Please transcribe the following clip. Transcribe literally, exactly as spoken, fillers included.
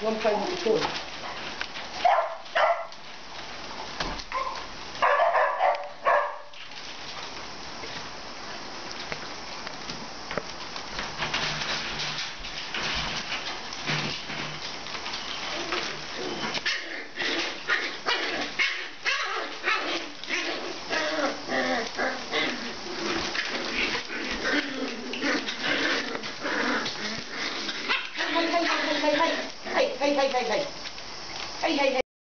One phone with the toy. Hey, hey, hey, hey, hey, hey, hey, hey.